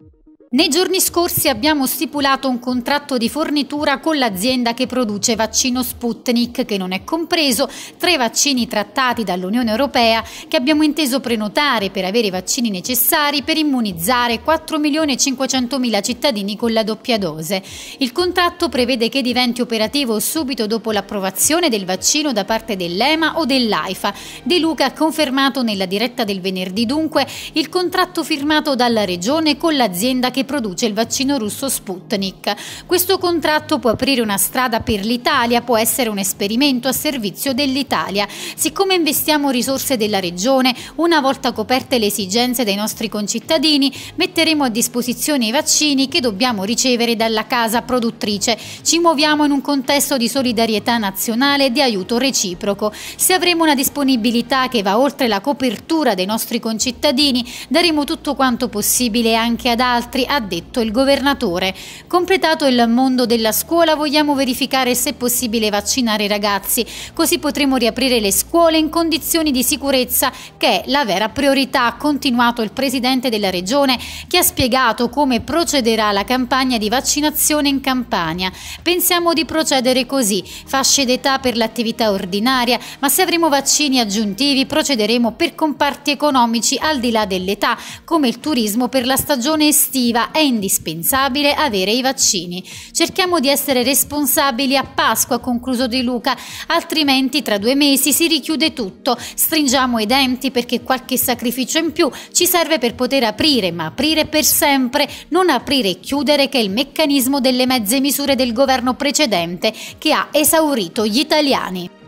Nei giorni scorsi abbiamo stipulato un contratto di fornitura con l'azienda che produce vaccino Sputnik, che non è compreso tra i vaccini trattati dall'Unione Europea che abbiamo inteso prenotare per avere i vaccini necessari per immunizzare 4.500.000 cittadini con la doppia dose. Il contratto prevede che diventi operativo subito dopo l'approvazione del vaccino da parte dell'EMA o dell'AIFA. De Luca ha confermato nella diretta del venerdì dunque il contratto firmato dalla Regione con l'azienda che produce il vaccino russo Sputnik. Questo contratto può aprire una strada per l'Italia, può essere un esperimento a servizio dell'Italia. Siccome investiamo risorse della Regione, una volta coperte le esigenze dei nostri concittadini, metteremo a disposizione i vaccini che dobbiamo ricevere dalla casa produttrice. Ci muoviamo in un contesto di solidarietà nazionale e di aiuto reciproco. Se avremo una disponibilità che va oltre la copertura dei nostri concittadini, daremo tutto quanto possibile anche ad altri, ha detto il governatore. Completato il mondo della scuola, vogliamo verificare se è possibile vaccinare i ragazzi, così potremo riaprire le scuole in condizioni di sicurezza, che è la vera priorità, ha continuato il presidente della regione, che ha spiegato come procederà la campagna di vaccinazione in Campania. Pensiamo di procedere così: fasce d'età per l'attività ordinaria, ma se avremo vaccini aggiuntivi procederemo per comparti economici al di là dell'età, come il turismo per la stagione estiva. È indispensabile avere i vaccini. Cerchiamo di essere responsabili a Pasqua, ha concluso De Luca, altrimenti tra 2 mesi si richiude tutto. Stringiamo i denti perché qualche sacrificio in più ci serve per poter aprire, ma aprire per sempre, non aprire e chiudere, che è il meccanismo delle mezze misure del governo precedente che ha esaurito gli italiani.